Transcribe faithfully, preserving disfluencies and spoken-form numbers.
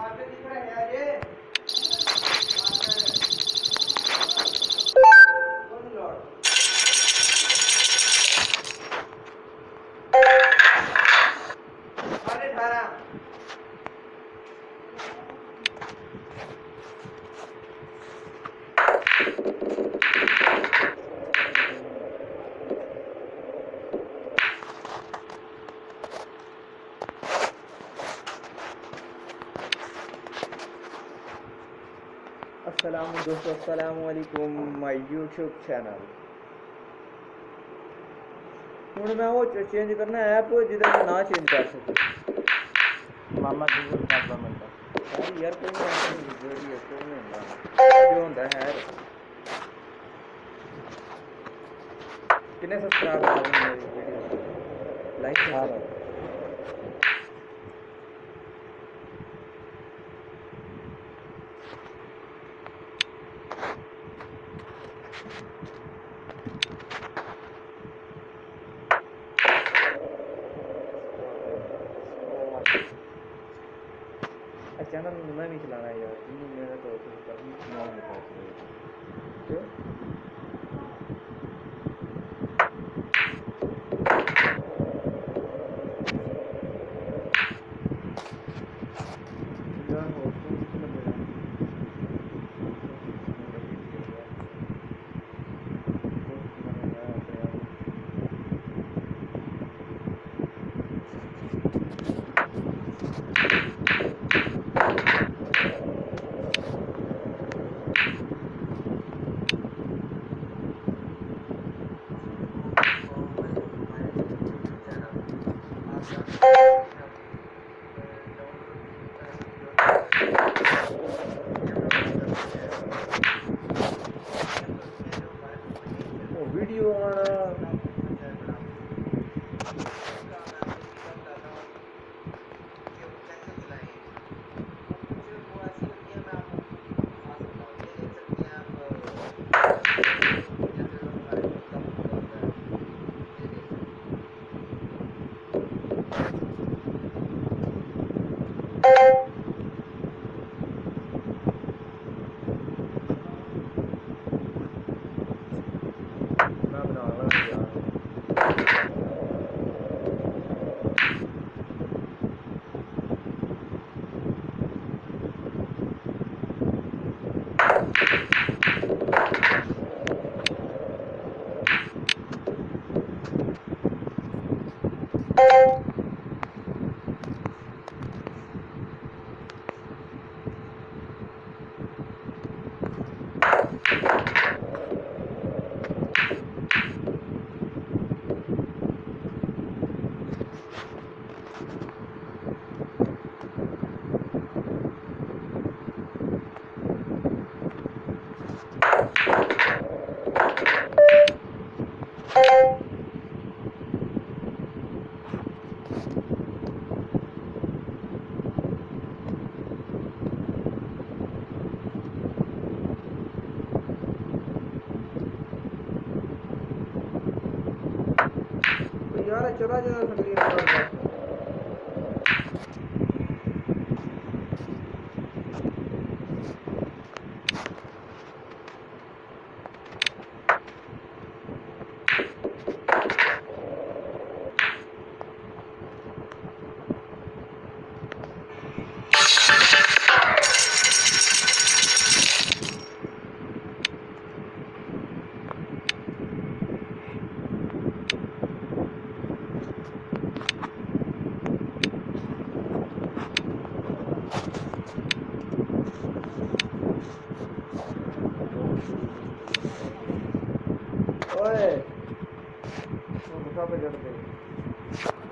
अस्सलाम दोस्तों, अस्सलाम वालेकुम माय यूट्यूब चैनल। हूँ मैं वो चेंज करना ऐप जिधर मैं ना चेंज कर सकूं। मामा गूगल कर लो मिलता यार यार कोई नहीं वीडियो कोई नहीं होता जो होता है यार। कितने सब्सक्राइबर आ गए मेरी वीडियो लाइक सारा कर चैनल मैं नहीं चलाना यार, तीन मेरा तो कभी नहीं होता क्यों। यार वो फोन कितना मेरा वीडियो आना मैं बना रहा यार। यार चला जा सकती है। ओए तो पे चढ़ गए।